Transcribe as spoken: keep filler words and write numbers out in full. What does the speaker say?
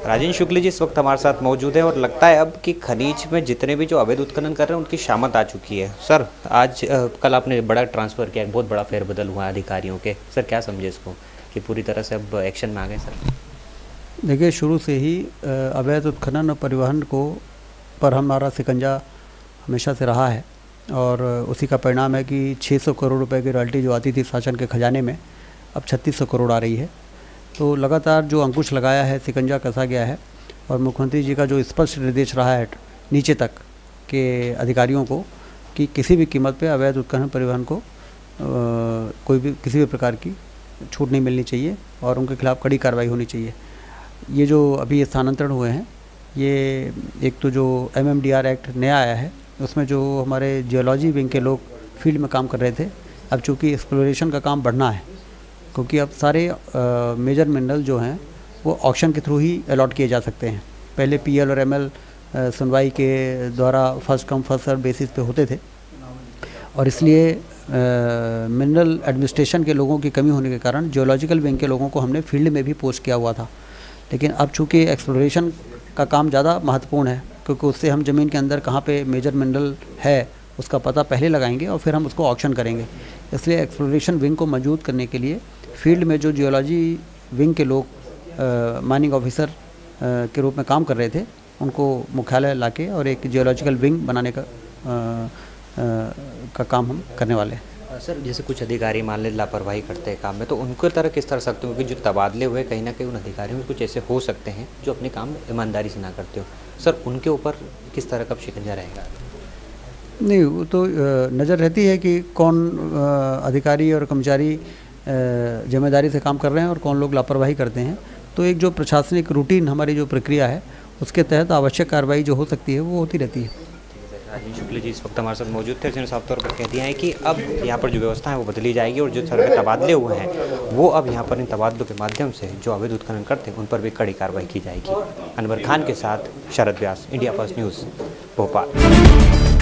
राजेंद्र शुक्ल जी इस वक्त हमारे साथ मौजूद है और लगता है अब कि खनिज में जितने भी जो अवैध उत्खनन कर रहे हैं उनकी शामत आ चुकी है। सर आज आ, कल आपने बड़ा ट्रांसफ़र किया, एक बहुत बड़ा फेरबदल हुआ अधिकारियों के, सर क्या समझे इसको कि पूरी तरह से अब एक्शन में आ गए? सर देखिए, शुरू से ही अवैध उत्खनन और परिवहन को पर हमारा शिकंजा हमेशा से रहा है और उसी का परिणाम है कि छह सौ करोड़ रुपए की रॉयल्टी जो आती थी शासन के खजाने में अब छत्तीस सौ करोड़ आ रही है। तो लगातार जो अंकुश लगाया है, शिकंजा कसा गया है और मुख्यमंत्री जी का जो स्पष्ट निर्देश रहा है नीचे तक के अधिकारियों को कि किसी भी कीमत पे अवैध उत्खनन परिवहन को आ, कोई भी किसी भी प्रकार की छूट नहीं मिलनी चाहिए और उनके खिलाफ़ कड़ी कार्रवाई होनी चाहिए। ये जो अभी स्थानांतरण हुए हैं, ये एक तो जो M M D R act नया आया है उसमें जो हमारे जियोलॉजी विंग के लोग फील्ड में काम कर रहे थे, अब चूँकि एक्सप्लोरेशन का काम बढ़ना है क्योंकि अब सारे आ, मेजर मिनरल जो हैं वो ऑक्शन के थ्रू ही अलॉट किए जा सकते हैं। पहले पी एल और एम एल सुनवाई के द्वारा first come first serve basis पे होते थे और इसलिए मिनरल एडमिनिस्ट्रेशन के लोगों की कमी होने के कारण जियोलॉजिकल विंग के लोगों को हमने फील्ड में भी पोस्ट किया हुआ था। लेकिन अब चूँकि एक्सप्लोरेशन का काम ज़्यादा महत्वपूर्ण है क्योंकि उससे हम ज़मीन के अंदर कहाँ पे मेजर मिनरल है उसका पता पहले लगाएंगे और फिर हम उसको ऑक्शन करेंगे। इसलिए एक्सप्लोरेशन विंग को मजबूत करने के लिए फील्ड में जो जियोलॉजी विंग के लोग माइनिंग ऑफिसर के रूप में काम कर रहे थे उनको मुख्यालय लाके और एक जियोलॉजिकल विंग बनाने का आ, आ, का काम हम करने वाले हैं। सर जैसे कुछ अधिकारी मान लें लापरवाही करते हैं काम में, तो उनको तरह किस तरह सकते हो कि जो तबादले हुए कहीं ना कहीं उन अधिकारियों में कुछ ऐसे हो सकते हैं जो अपने काम ईमानदारी से ना करते हो, सर उनके ऊपर किस तरह का शिकंजा रहेगा? नहीं, वो तो नज़र रहती है कि कौन अधिकारी और कर्मचारी जिम्मेदारी से काम कर रहे हैं और कौन लोग लापरवाही करते हैं। तो एक जो प्रशासनिक रूटीन हमारी जो प्रक्रिया है उसके तहत आवश्यक कार्रवाई जो हो सकती है वो होती रहती है। राजेंद्र शुक्ल जी इस वक्त हमारे साथ मौजूद थे, जिन्होंने साफ तौर पर कह दिया है कि अब यहाँ पर जो व्यवस्था है वो बदली जाएगी और जो सर तबादले हुए हैं वो अब यहाँ पर इन तबादलों के माध्यम से जो अवैध उत्खनन करते हैं उन पर भी कड़ी कार्रवाई की जाएगी। अनवर खान के साथ Sharad Vyas, India first news, Bhopal.